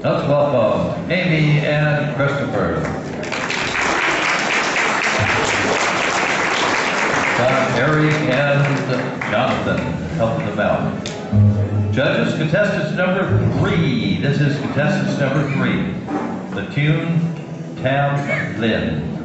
Let's welcome Amy and Christopher. Got Eric and Jonathan helping them out. Judges, contestants number 3. This is contestants number 3. The tune, Tam Lin.